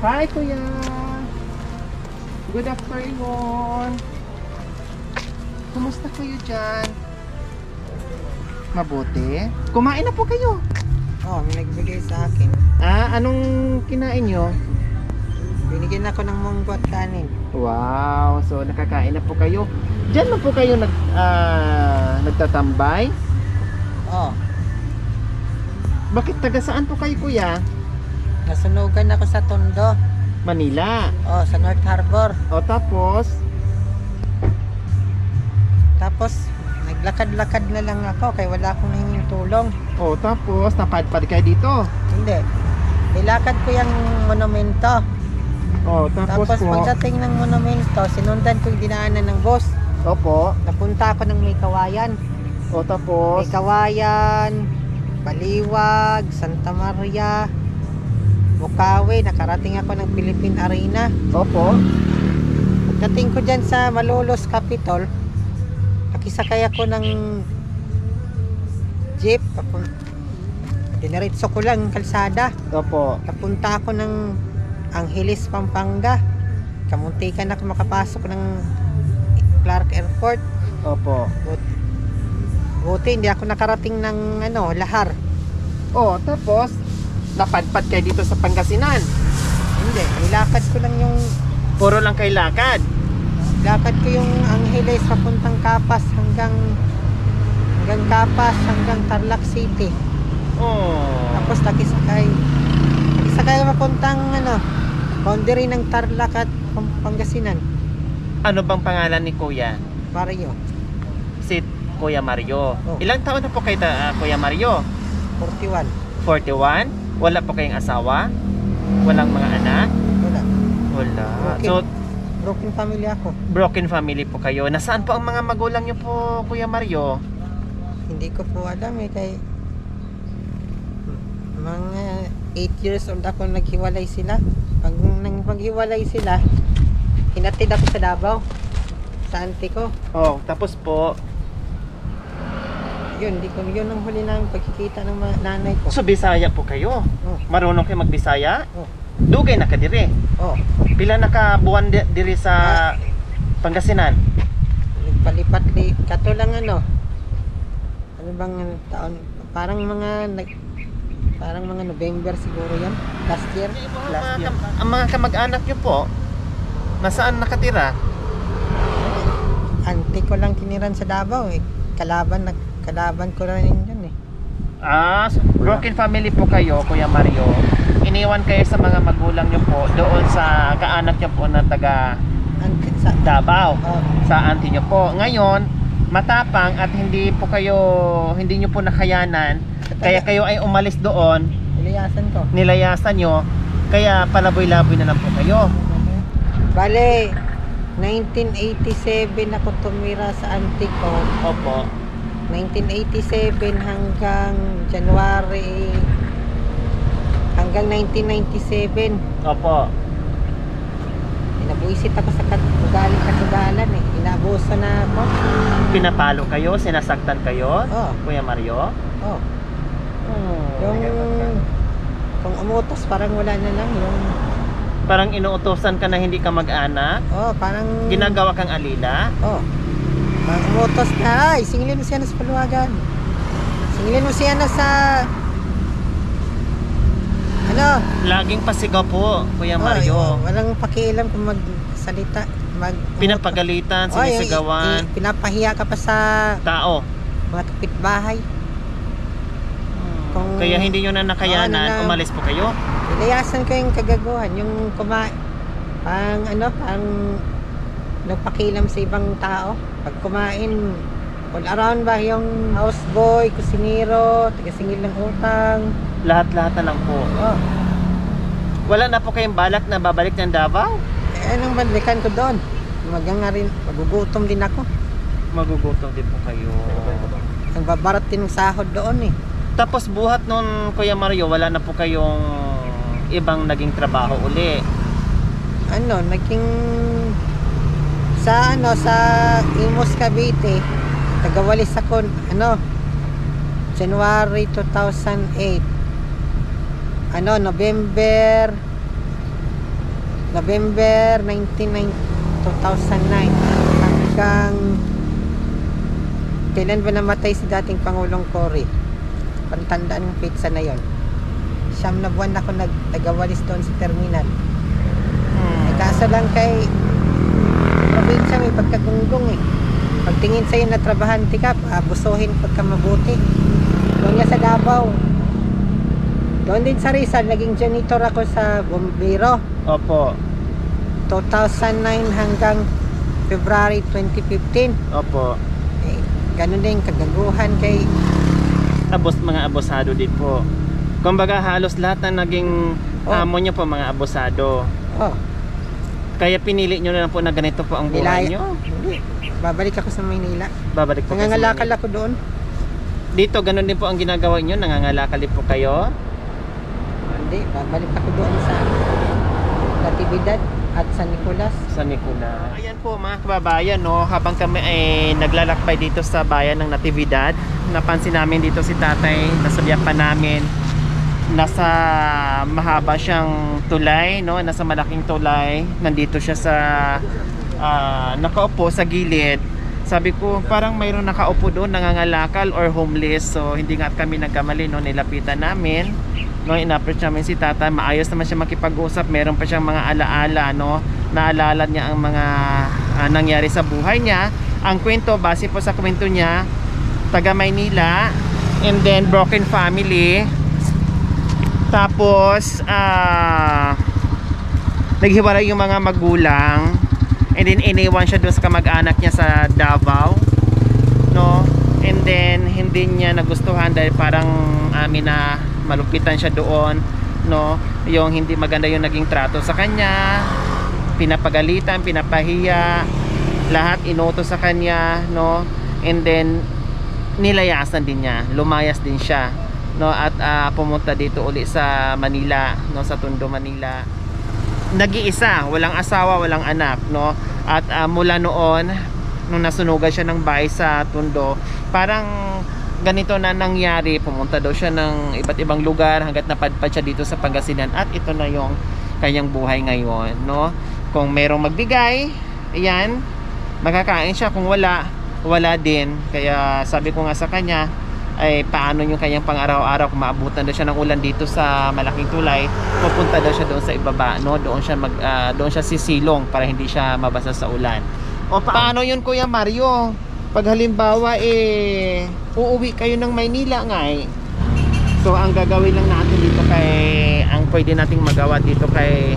Hi, Kuya. Good afternoon. Kumusta kayo dyan? Mabuti? Kumain na po kayo. Oh, may nagbigay sa akin. Anong kinain nyo? Binigyan ako ng munggo at kanin. Wow, so nakakain na po kayo. Diyan na po kayo nagtatambay? Oh, Bakit taga saan po kayo, Kuya? nasunugan ako sa Tondo. Manila. Oh, sa North Harbor. O tapos, Tapos, naglakad-lakad na lang ako kaya wala akong nahinging tulong. napadpad kayo dito. Hindi. Nilakad ko yung monumento. Tapos Tapos po. pagdating ng monumento, sinundan ko yung dinaanan ng bus. Opo. Napunta ako ng May Kawayan. Tapos. May Kawayan, Baliwag, Santa Maria, Bukawi. Nakarating ako ng Philippine Arena. Opo. Pagdating ko dyan sa Malolos Capitol, nakisakay ako ng jeep. Diniretso ko lang kalsada. Opo. Napunta ako ng Angeles, Pampanga. Kamuntikan ako makapasok ng Clark Airport. Opo. Buti hindi ako nakarating ng Lahar. Tapos napadpad kayo dito sa Pangasinan. Hindi, nilakad ko lang yung Puro lang kayo lakad. lakad ko yung Angeles papuntang Capas hanggang Capas hanggang Tarlac City. Tapos nakisakay papuntang boundary ng Tarlac at Pangasinan. Ano bang pangalan ni Kuya? Mario, Si Kuya Mario. Oh. Ilang taon na po kayo, Kuya Mario? 41. 41? Wala po kayong asawa? Walang mga anak? Wala. Wala. Okay. So, Broken family ako. broken family po kayo. Nasaan po ang mga magulang niyo po, Kuya Mario? Hindi ko po alam kay mga 8 years old ako naghiwalay sila. Nang maghiwalay sila, hinatid ako sa Davao sa auntie ko. Tapos po, Yun ang huli namin pagkikita ng nanay ko. so Bisaya po kayo? Oh. Marunong kayo magbisaya? Oh. Dugay na ka diri. Oh, Pila nakabuwan diri sa Pangasinan? nagpalipat kato lang ano bang taon, parang mga November siguro yan, last year. Ang mga kamag-anak niyo po, nasaan nakatira? Auntie ko lang tiniran sa Davao kalaban ko rin yun eh. So broken family po kayo, Kuya Mario. Iniwan kayo sa mga magulang niyo po doon sa kaanak niyo po na taga Sa Davao, oh, sa auntie niyo po. Ngayon, matapang at hindi niyo po nakayanan, kaya kayo ay umalis doon, nilayasan niyo, kaya palaboy-laboy na lang po kayo. Bale, 1987 ako tumira sa auntie ko. Opo. 1987 hanggang January hanggang 1997. Opo. Inabuisit ako sa katugalan eh. Inaabuso na ako. Pinapalo kayo, sinasaktan kayo, Oh. Kuya Mario? Oh. Kung umutos parang wala na lang yung Parang inuutosan ka na hindi ka mag-anak, parang ginagawa kang alila. parang umutos na, singilin mo siya na sa paluwagan. Singilin mo siya na sa Laging pasigaw po, Kuya Mario. walang pakialam kung magsalita, Pinapagalitan, sinisigawan, pinapahiya ka pa sa tao. mga kapitbahay. Kung Kaya hindi nyo na nakayanan, umalis po kayo. nilayasan ko yung kagaguhan, yung pang nagpakilam sa ibang tao. Pag kumain, all around ba yung houseboy, kusinero, taga-singil ng utang. Lahat-lahat na lang po. Wala na po kayong balak na babalik ng Davao? Anong balikan ko doon? Magugutom din ako. Magugutom din po kayo. Nagbabarat din ng sahod doon eh. Tapos buhat nun, Kuya Mario, wala na po kayong ibang naging trabaho uli. Naging sa Imus Cavite, tagawalis ako January 2008. November November 2009 hanggang kailan ba namatay si dating Pangulong Cory. Pantandaan yung pizza na yon. 9 na buwan ako nag-tagawalis doon sa terminal. Kaso lang kay probinsya may pagkagunggong eh. Pagtingin sa'yo na trabahante ka, abusuhin pagka mabuti. Doon nga sa Davao. Doon din sa Rizal, naging janitor ako sa Bombero. Opo. 2009 hanggang February 2015. Opo. Eh, ganun din, kagaguhan kay... Mga abosado din po. Kumbaga halos lahat na naging amo nyo po mga abosado. Oh, Kaya pinili nyo na lang po na ganito po ang buhay nyo. Hindi. Babalik ako sa Maynila. Babalik po kayo sa Nangangalakal Manila. ako doon. Dito ganun din po ang ginagawa nyo. Nangangalakal din po kayo. Hindi, babalik ako doon sa Natividad at San Nicolas. Sa Nicolas. Ayan po mga kababayan, no, habang kami ay naglalakbay dito sa bayan ng Natividad, napansin namin dito si tatay, nasabihan pa namin, nasa mahaba siyang tulay, no, nasa malaking tulay, nandito siya sa nakaupo sa gilid. Sabi ko, parang mayroon nakaupo doon, nangangalakal or homeless. So hindi nga kami nagkamali, no, nilapitan namin. No, in-approach namin si tata, maayos naman siya makipag-usap, meron pa siyang mga alaala, no, naalala niya ang mga nangyari sa buhay niya. Ang kwento, base po sa kwento niya, taga Maynila, and then broken family, tapos naghiwalay yung mga magulang, and then iniwan siya doon sa kamag-anak niya sa Davao, no, and then hindi niya nagustuhan dahil parang amin na malupitan siya doon, no, yung hindi maganda yung naging trato sa kanya, pinapagalitan, pinapahiya, lahat inoto sa kanya, no, and then nilayasan din niya, lumayas din siya, no, at pumunta dito uli sa Manila, no, sa Tondo, Manila. Nag-iisa, walang asawa, walang anak, no, at mula noon nung nasunugan siya ng bahay sa Tondo, parang ganito na nangyari, pumunta daw siya ng iba't ibang lugar hanggat napadpad siya dito sa Pangasinan, at ito na yung kanyang buhay ngayon, no. Kung merong magbigay, ayan, makakain siya, kung wala, wala din. Kaya sabi ko nga sa kanya, ay paano yung kanyang pang-araw-araw, kung maabutan daw siya ng ulan dito sa malaking tulay, pupunta daw siya doon sa ibaba, no, doon siya sisilong para hindi siya mabasa sa ulan. O paano yun, Kuya Mario? Pag halimbawa uuwi kayo ng Maynila nga so ang gagawin lang natin dito ang pwede nating magawa dito kay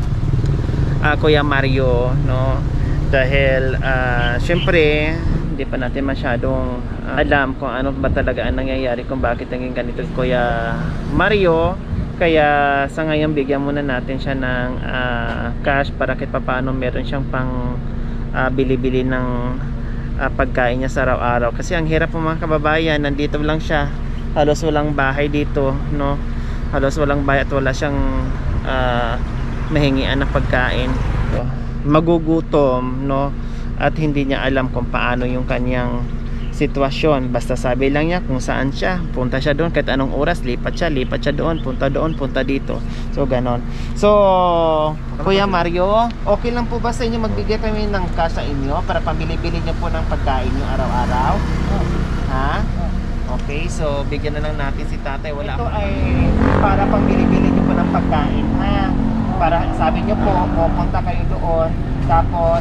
Kuya Mario, no, dahil syempre hindi pa natin masyadong alam kung ano ba talaga ang nangyayari, kung bakit naging ganito Kuya Mario. Kaya sa ngayon bigyan muna natin siya ng cash para kahit paano meron siyang pang bili-bili ng pagkain niya sa araw-araw. Kasi ang hirap po mga kababayan, nandito lang siya, halos walang bahay dito, no, halos walang bahay at wala siyang mahingian na pagkain, so, magugutom, no, at hindi niya alam kung paano yung kanyang sitwasyon. Basta sabi lang niya kung saan siya, punta siya doon, kahit anong oras lipat siya doon, punta dito, so ganon. So Kuya Mario, okay lang po ba sa inyo magbigay kami ng cash sa inyo para pambili-bili niyo po ng pagkain niyo araw-araw? Ha? Okay, so bigyan na lang natin si tatay. Wala ito ay para pambili-bili niyo po ng pagkain, ha? Para sabi niyo po, pupunta kayo doon, tapos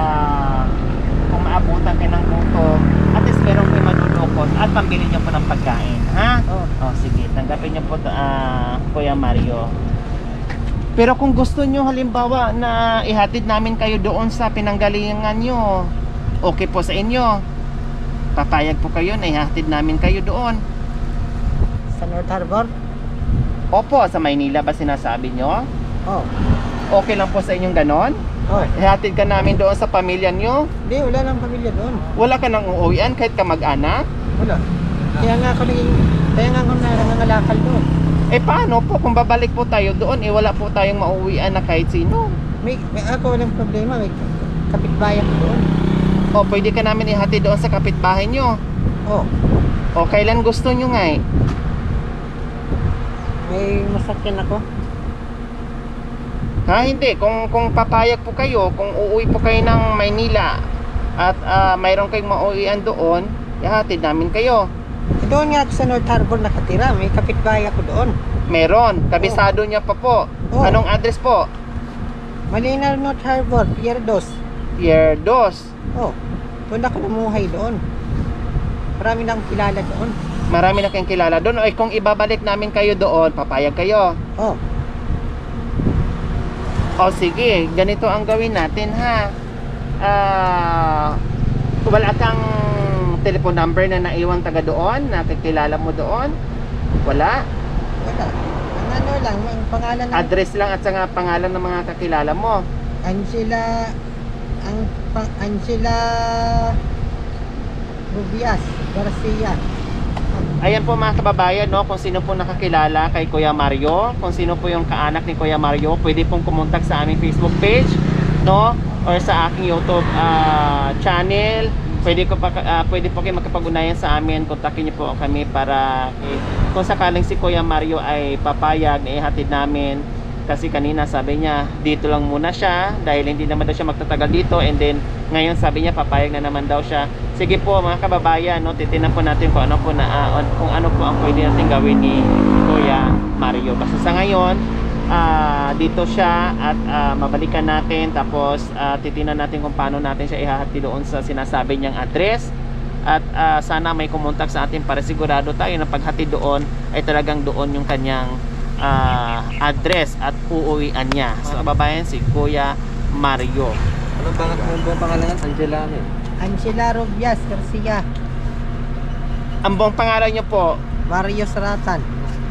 kung maabutan kayo ng gutom, at least meron kayo madulukot at pambili niyo po ng pagkain, ha? Oh, sige, tanggapin niyo po Kuya Mario. Pero kung gusto nyo halimbawa na ihatid namin kayo doon sa pinanggalingan nyo, okay po sa inyo? Papayag po kayo na ihatid namin kayo doon? Sa North Harbor? Opo, sa Maynila ba sinasabi nyo? Oh. Okay lang po sa inyong ganon? Oh. Ihatid ka namin doon sa pamilya nyo? Hindi, wala lang pamilya doon. Wala ka nang uuwian kahit ka mag-anak? Wala. Kaya nga ako nangangalakal doon. Paano po kung babalik po tayo doon, wala po tayong mauwian na kahit sino? May ako walang problema, may kapitbahay ko doon. O pwede ka namin ihatid doon sa kapitbahay nyo? Oh. O kailan gusto nyo nga May masakyan ako. Ha, hindi. Kung papayag po kayo, kung uuwi po kayo ng Maynila at mayroon kayong mauwian doon, ihatid namin kayo. Doon nga ako sa North Harbor nakatira. May kapitbahay ako doon. Meron. Kabisado niya pa po. Oh. Anong address po? Malinaw North Harbor, Pier 2. Pier 2. Oh, doon ako namuhay doon. Marami na akong kilala doon. Marami na kayong kilala doon. Ay, kung ibabalik namin kayo doon, papayag kayo. Oh, O sige, ganito ang gawin natin ha. Wala kang telephone number na naiwang taga doon, nakikilala mo doon? Wala? wala. Ang ano lang, ang pangalan ng Address lang at saka pangalan ng mga kakilala mo. Angela, Angela Rubias Garcia. Ayan po mga kababayan, no, kung sino po nakakilala kay Kuya Mario, kung sino po yung kaanak ni Kuya Mario, pwede pong kumontak sa aming Facebook page, no, or sa aking YouTube channel. Pwede po kayo magkapag-unayan sa amin. Kontakin niyo po kami para kung sakaling si Kuya Mario ay papayag na ihatid namin. Kasi kanina sabi niya dito lang muna siya dahil hindi naman daw siya magtatagal dito, and then ngayon sabi niya papayag na naman daw siya. Sige po mga kababayan, no, titinan po natin kung ano po ang pwede natin gawin ni Kuya Mario. Basta sa ngayon dito siya at mabalikan natin, tapos titinan natin kung paano natin siya ihahatid doon sa sinasabi niyang address. At sana may kumontak sa atin para sigurado tayo na paghatid doon ay talagang doon yung kanyang address at uuwian niya. So kababayan, si Kuya Mario. Ano ba ang buong pangalan? Angela ano? Angela Rubias Garcia. Ang buong pangalan niyo po? Mario Saratan.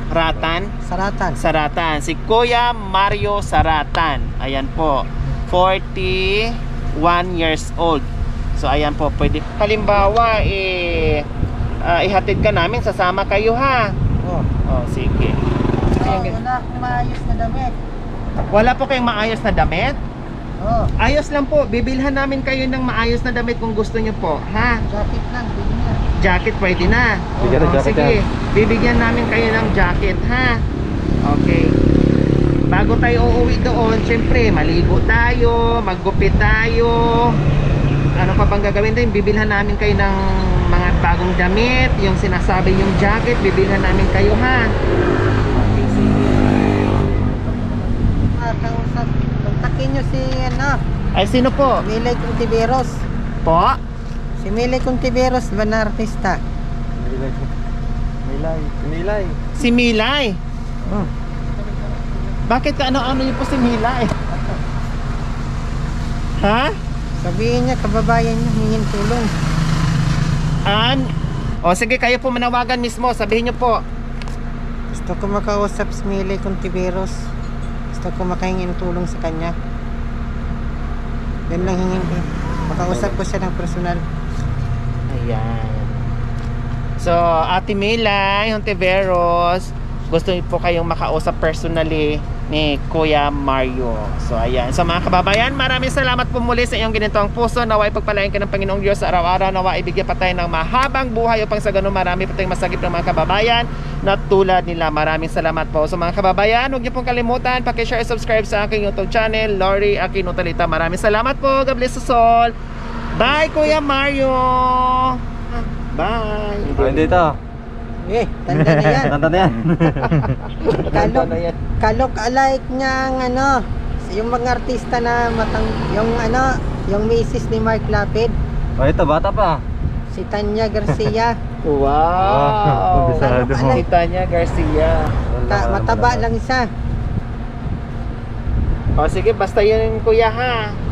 Saratan. Si Kuya Mario Saratan. Ayan po. 41 years old. So ayan po, pwede. Halimbawa, ihatid ka namin, sasama kayo ha. Oh. Oh, sige. Wala akong maayos na damit. Wala po kayong maayos na damit? Oh, Ayos lang po, bibilhan namin kayo ng maayos na damit kung gusto nyo po, ha? jacket lang, pwede na. Jacket pwede na. Bigyan ng Oh, jacket sige, yan. bibigyan namin kayo ng jacket, ha? Okay. Bago tayo uuwi doon, syempre, maligo tayo, maggupit tayo. Ano pa bang gagawin din? Bibilhan namin kayo ng mga bagong damit, yung sinasabi yung jacket, bibilhan namin kayo, ha? Okay, sige. Kausap, kontakin nyo si Ay, sino po? Milay Contiveros. Po? Si Milay Contiveros ba na artista? Milay. Si Milay. Hmm. Bakit ano niyo po si Milay? Ha? Sabihin niya, kababayan niya, hingin tulong. O sige, kayo po manawagan mismo, sabihin niyo po. Gusto ko makausap si Milay Contiveros. Gusto ko makahingin tulong sa kanya. Yan lang hingin ko. Makausap ko siya ng personal. Ayan. So, Ate Milay Hontiveros, gusto niyo po kayong makausap personally ni Kuya Mario. So, ayan. So, mga kababayan, maraming salamat po muli sa iyong ginitong puso. Naway pagpalain ka ng Panginoong Diyos sa araw-araw. Naway ibigyan pa tayo ng mahabang buhay upang sa ganun marami pa tayong masagip ng mga kababayan na tulad nila. Maraming salamat po. So, mga kababayan, huwag niyo pong kalimutan, paki-share, subscribe sa aking YouTube channel, Lori Aquino Talita. Maraming salamat po. God bless us all. Bye, Kuya Mario. Bye. Hindi ito. Tanda na yan. Tanda na yan. Kalok alike niyang yung mga artista na yung misis ni Mark Lapid, Ito, bata pa. si Tanya Garcia. Wow. Kabisado. Si Tanya Garcia. Mataba lang siya. O sige, basta yun, Kuya, ha.